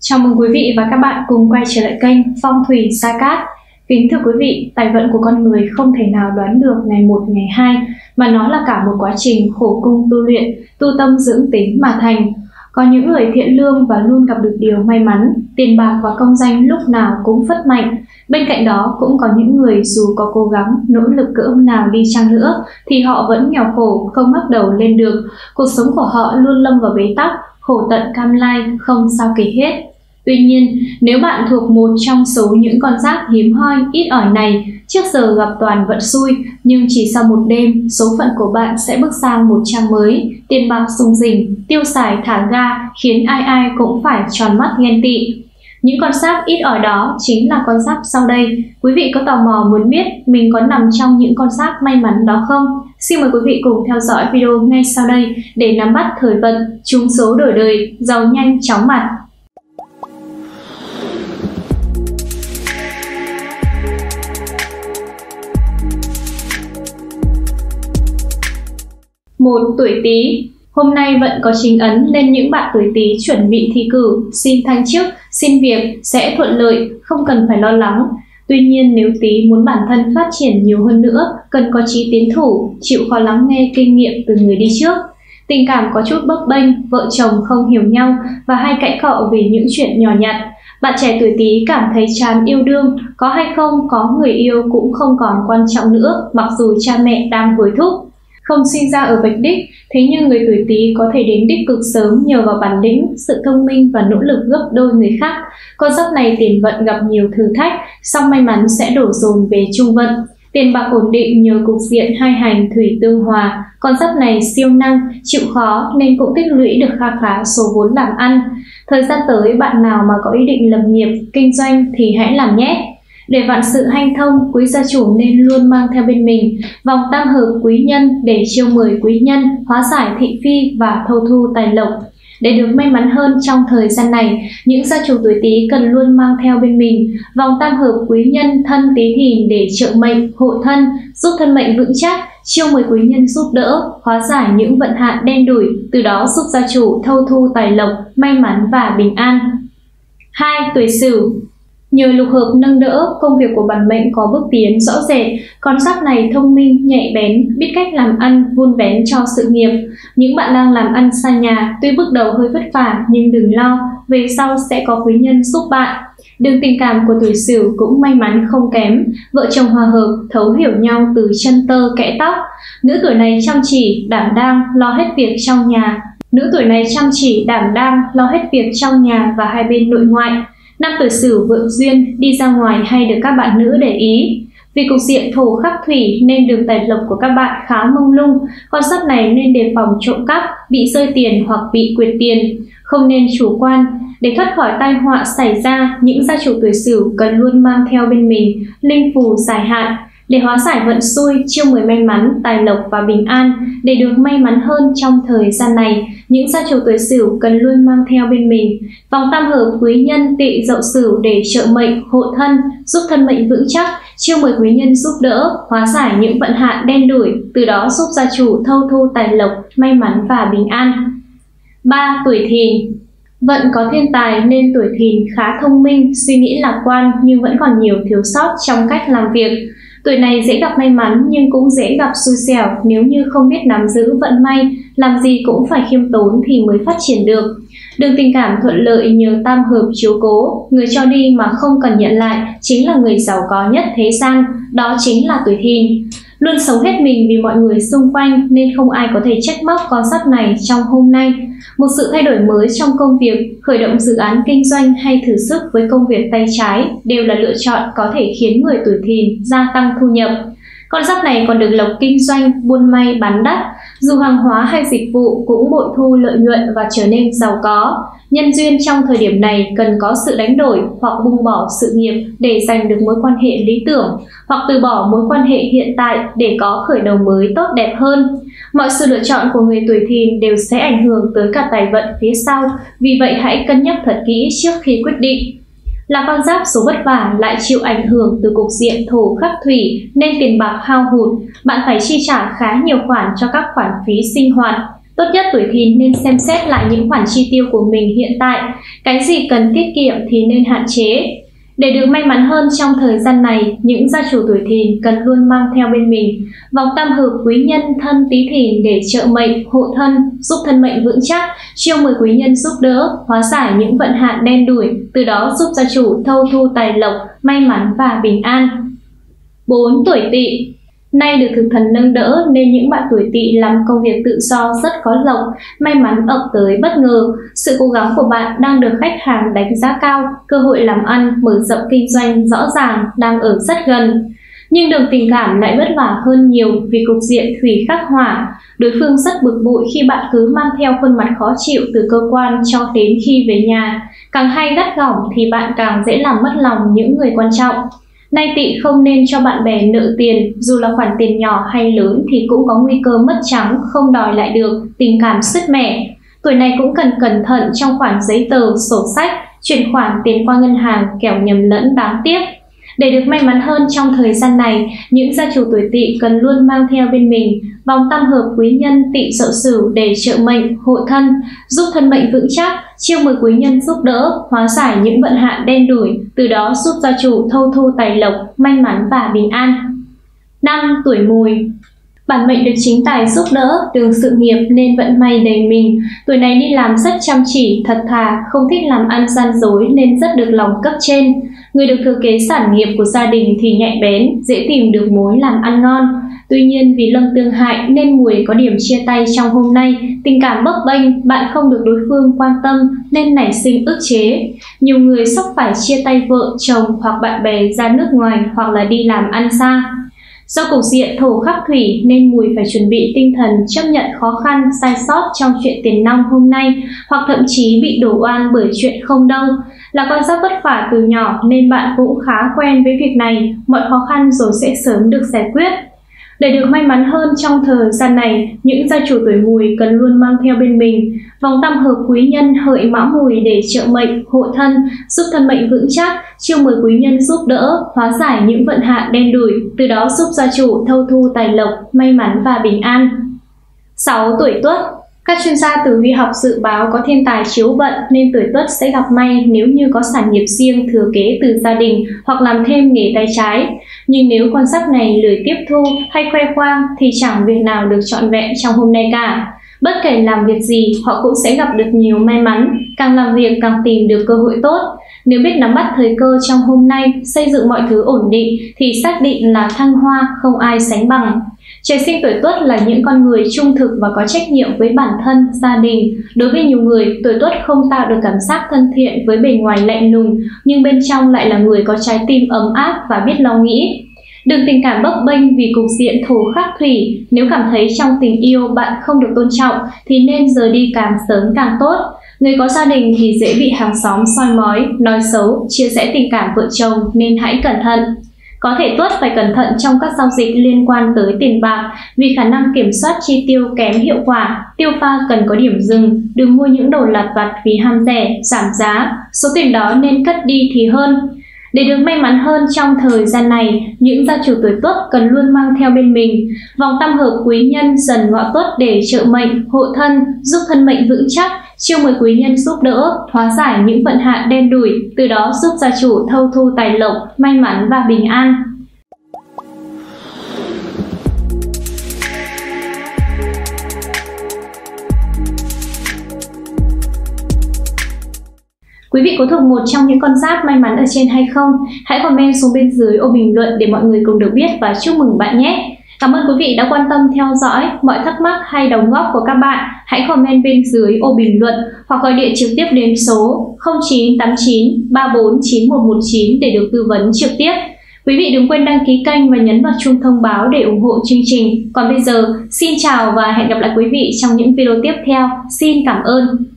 Chào mừng quý vị và các bạn cùng quay trở lại kênh Phong thủy Sa Cát. Kính thưa quý vị, tài vận của con người không thể nào đoán được ngày một ngày hai, mà nó là cả một quá trình khổ công tu luyện, tu tâm dưỡng tính mà thành. Có những người thiện lương và luôn gặp được điều may mắn, tiền bạc và công danh lúc nào cũng phất mạnh. Bên cạnh đó cũng có những người dù có cố gắng, nỗ lực cỡ nào đi chăng nữa thì họ vẫn nghèo khổ, không ngóc đầu lên được. Cuộc sống của họ luôn lâm vào bế tắc, khổ tận cam lai, không sao kể hết. Tuy nhiên, nếu bạn thuộc một trong số những con giáp hiếm hoi, ít ỏi này, trước giờ gặp toàn vận xui, nhưng chỉ sau một đêm, số phận của bạn sẽ bước sang một trang mới, tiền bạc sung rỉnh, tiêu xài thả ga, khiến ai ai cũng phải tròn mắt ghen tị. Những con giáp ít ỏi đó chính là con giáp sau đây. Quý vị có tò mò muốn biết mình có nằm trong những con giáp may mắn đó không? Xin mời quý vị cùng theo dõi video ngay sau đây để nắm bắt thời vận, trúng số đổi đời, giàu nhanh chóng mặt. Một, tuổi Tý. Hôm nay vận có chính ấn nên những bạn tuổi Tý chuẩn bị thi cử, xin thăng chức, xin việc sẽ thuận lợi, không cần phải lo lắng. Tuy nhiên nếu Tý muốn bản thân phát triển nhiều hơn nữa, cần có chí tiến thủ, chịu khó lắng nghe kinh nghiệm từ người đi trước. Tình cảm có chút bấp bênh, vợ chồng không hiểu nhau và hay cãi cọ vì những chuyện nhỏ nhặt. Bạn trẻ tuổi Tý cảm thấy chán yêu đương, có hay không có người yêu cũng không còn quan trọng nữa, mặc dù cha mẹ đang hối thúc. Không sinh ra ở vạch đích, thế nhưng người tuổi Tý có thể đến đích cực sớm nhờ vào bản lĩnh, sự thông minh và nỗ lực gấp đôi người khác. Con giáp này tiền vận gặp nhiều thử thách, song may mắn sẽ đổ dồn về trung vận. Tiền bạc ổn định nhờ cục diện hai hành thủy tương hòa. Con giáp này siêu năng, chịu khó nên cũng tích lũy được kha khá số vốn làm ăn. Thời gian tới bạn nào mà có ý định lập nghiệp, kinh doanh thì hãy làm nhé. Để vạn sự hanh thông, quý gia chủ nên luôn mang theo bên mình vòng tam hợp quý nhân để chiêu mời quý nhân, hóa giải thị phi và thâu thu tài lộc. Để được may mắn hơn trong thời gian này, những gia chủ tuổi Tý cần luôn mang theo bên mình vòng tam hợp quý nhân thân Tý Thìn để trợ mệnh, hộ thân, giúp thân mệnh vững chắc, chiêu mời quý nhân giúp đỡ, hóa giải những vận hạn đen đủi, từ đó giúp gia chủ thâu thu tài lộc, may mắn và bình an. 2. Tuổi Sửu. Nhờ lục hợp nâng đỡ, công việc của bản mệnh có bước tiến rõ rệt. Con giáp này thông minh, nhạy bén, biết cách làm ăn, vun vén cho sự nghiệp. Những bạn đang làm ăn xa nhà, tuy bước đầu hơi vất vả nhưng đừng lo, về sau sẽ có quý nhân giúp bạn. Đường tình cảm của tuổi Sửu cũng may mắn không kém, vợ chồng hòa hợp, thấu hiểu nhau từ chân tơ kẽ tóc. Nữ tuổi này chăm chỉ, đảm đang, lo hết việc trong nhà. Và hai bên nội ngoại. Năm tuổi Sửu vượng duyên, đi ra ngoài hay được các bạn nữ để ý. Vì cục diện thổ khắc thủy nên đường tài lộc của các bạn khá mông lung. Con giáp này nên đề phòng trộm cắp, bị rơi tiền hoặc bị quyệt tiền. Không nên chủ quan. Để thoát khỏi tai họa xảy ra, những gia chủ tuổi Sửu cần luôn mang theo bên mình linh phù giải hạn để hóa giải vận xui, chiêu mời may mắn, tài lộc và bình an. Để được may mắn hơn trong thời gian này, những gia chủ tuổi Sửu cần luôn mang theo bên mình vòng tam hợp quý nhân Tỵ Dậu Sửu để trợ mệnh, hộ thân, giúp thân mệnh vững chắc, chiêu mời quý nhân giúp đỡ, hóa giải những vận hạn đen đủi, từ đó giúp gia chủ thâu thu tài lộc, may mắn và bình an. 3. Tuổi Thìn. Vận có thiên tài nên tuổi Thìn khá thông minh, suy nghĩ lạc quan nhưng vẫn còn nhiều thiếu sót trong cách làm việc. Tuổi này dễ gặp may mắn nhưng cũng dễ gặp xui xẻo nếu như không biết nắm giữ vận may, làm gì cũng phải khiêm tốn thì mới phát triển được. Đường tình cảm thuận lợi nhờ tam hợp chiếu cố, người cho đi mà không cần nhận lại chính là người giàu có nhất thế gian, đó chính là tuổi Thìn. Luôn sống hết mình vì mọi người xung quanh nên không ai có thể trách móc con giáp này trong hôm nay. Một sự thay đổi mới trong công việc, khởi động dự án kinh doanh hay thử sức với công việc tay trái đều là lựa chọn có thể khiến người tuổi Thìn gia tăng thu nhập. Con giáp này còn được lộc kinh doanh, buôn may bán đắt, dù hàng hóa hay dịch vụ cũng bội thu lợi nhuận và trở nên giàu có. Nhân duyên trong thời điểm này cần có sự đánh đổi hoặc buông bỏ sự nghiệp để giành được mối quan hệ lý tưởng, hoặc từ bỏ mối quan hệ hiện tại để có khởi đầu mới tốt đẹp hơn. Mọi sự lựa chọn của người tuổi Thìn đều sẽ ảnh hưởng tới cả tài vận phía sau, vì vậy hãy cân nhắc thật kỹ trước khi quyết định. Là con giáp số vất vả lại chịu ảnh hưởng từ cục diện thổ khắc thủy nên tiền bạc hao hụt, bạn phải chi trả khá nhiều khoản cho các khoản phí sinh hoạt. Tốt nhất tuổi Thìn nên xem xét lại những khoản chi tiêu của mình hiện tại, cái gì cần tiết kiệm thì nên hạn chế. Để được may mắn hơn trong thời gian này, những gia chủ tuổi Thìn cần luôn mang theo bên mình vòng tam hợp quý nhân thân Tý Thìn để trợ mệnh, hộ thân, giúp thân mệnh vững chắc, chiêu mời quý nhân giúp đỡ, hóa giải những vận hạn đen đủi, từ đó giúp gia chủ thâu thu tài lộc, may mắn và bình an. 4. Tuổi Tỵ. Nay được thực thần nâng đỡ nên những bạn tuổi Tỵ làm công việc tự do rất có lộc, may mắn ập tới bất ngờ. Sự cố gắng của bạn đang được khách hàng đánh giá cao, cơ hội làm ăn, mở rộng kinh doanh rõ ràng đang ở rất gần. Nhưng đường tình cảm lại vất vả hơn nhiều vì cục diện thủy khắc hỏa. Đối phương rất bực bội khi bạn cứ mang theo khuôn mặt khó chịu từ cơ quan cho đến khi về nhà. Càng hay gắt gỏng thì bạn càng dễ làm mất lòng những người quan trọng. Nay Tỵ không nên cho bạn bè nợ tiền, dù là khoản tiền nhỏ hay lớn thì cũng có nguy cơ mất trắng, không đòi lại được, tình cảm sứt mẻ. Tuổi này cũng cần cẩn thận trong khoản giấy tờ, sổ sách, chuyển khoản tiền qua ngân hàng kẻo nhầm lẫn đáng tiếc. Để được may mắn hơn trong thời gian này, những gia chủ tuổi Tỵ cần luôn mang theo bên mình vòng tam hợp quý nhân Tỵ Dậu Sửu để trợ mệnh, hộ thân, giúp thân mệnh vững chắc, chiêu mời quý nhân giúp đỡ, hóa giải những vận hạn đen đủi, từ đó giúp gia chủ thâu thu tài lộc, may mắn và bình an. 5. Tuổi Mùi. Bản mệnh được chính tài giúp đỡ, đường sự nghiệp nên vận may đầy mình. Tuổi này đi làm rất chăm chỉ, thật thà, không thích làm ăn gian dối nên rất được lòng cấp trên. Người được thừa kế sản nghiệp của gia đình thì nhạy bén, dễ tìm được mối làm ăn ngon. Tuy nhiên vì lâm tương hại nên Mùi có điểm chia tay trong hôm nay, tình cảm bấp bênh, bạn không được đối phương quan tâm nên nảy sinh ức chế. Nhiều người sắp phải chia tay vợ, chồng hoặc bạn bè ra nước ngoài hoặc là đi làm ăn xa. Do cục diện thổ khắc thủy nên Mùi phải chuẩn bị tinh thần chấp nhận khó khăn, sai sót trong chuyện tiền nong hôm nay, hoặc thậm chí bị đổ oan bởi chuyện không đâu. Là con giáp vất vả từ nhỏ nên bạn cũng khá quen với việc này, mọi khó khăn rồi sẽ sớm được giải quyết. Để được may mắn hơn trong thời gian này, những gia chủ tuổi Mùi cần luôn mang theo bên mình vòng tam hợp quý nhân Hợi Mão Mùi để trợ mệnh, hộ thân, giúp thân mệnh vững chắc, chiêu mời quý nhân giúp đỡ, hóa giải những vận hạn đen đủi, từ đó giúp gia chủ thâu thu tài lộc, may mắn và bình an. 6. Tuổi Tuất. Các chuyên gia tử vi học dự báo có thiên tài chiếu vận nên tuổi Tuất sẽ gặp may nếu như có sản nghiệp riêng thừa kế từ gia đình hoặc làm thêm nghề tay trái. Nhưng nếu con giáp này lười tiếp thu hay khoe khoang thì chẳng việc nào được trọn vẹn trong hôm nay cả. Bất kể làm việc gì, họ cũng sẽ gặp được nhiều may mắn, càng làm việc càng tìm được cơ hội tốt. Nếu biết nắm bắt thời cơ trong hôm nay, xây dựng mọi thứ ổn định thì xác định là thăng hoa không ai sánh bằng. Trời sinh tuổi Tuất là những con người trung thực và có trách nhiệm với bản thân, gia đình. Đối với nhiều người, tuổi Tuất không tạo được cảm giác thân thiện với bề ngoài lạnh lùng, nhưng bên trong lại là người có trái tim ấm áp và biết lo nghĩ. Đừng tình cảm bấp bênh vì cục diện thổ khắc thủy. Nếu cảm thấy trong tình yêu bạn không được tôn trọng thì nên rời đi càng sớm càng tốt. Người có gia đình thì dễ bị hàng xóm soi mói, nói xấu, chia rẽ tình cảm vợ chồng nên hãy cẩn thận. Có thể Tuất phải cẩn thận trong các giao dịch liên quan tới tiền bạc vì khả năng kiểm soát chi tiêu kém hiệu quả, tiêu pha cần có điểm dừng, đừng mua những đồ lặt vặt vì ham rẻ, giảm giá, số tiền đó nên cất đi thì hơn. Để được may mắn hơn trong thời gian này, những gia chủ tuổi Tuất cần luôn mang theo bên mình vòng tam hợp quý nhân Dần Ngọ Tuất để trợ mệnh, hộ thân, giúp thân mệnh vững chắc, chiêu mời quý nhân giúp đỡ, hóa giải những vận hạn đen đủi, từ đó giúp gia chủ thâu thu tài lộc, may mắn và bình an. Quý vị có thuộc một trong những con giáp may mắn ở trên hay không? Hãy comment xuống bên dưới ô bình luận để mọi người cùng được biết và chúc mừng bạn nhé! Cảm ơn quý vị đã quan tâm theo dõi. Mọi thắc mắc hay đóng góp của các bạn hãy comment bên dưới ô bình luận hoặc gọi điện trực tiếp đến số 0989 34 9119 để được tư vấn trực tiếp. Quý vị đừng quên đăng ký kênh và nhấn vào chuông thông báo để ủng hộ chương trình. Còn bây giờ, xin chào và hẹn gặp lại quý vị trong những video tiếp theo. Xin cảm ơn!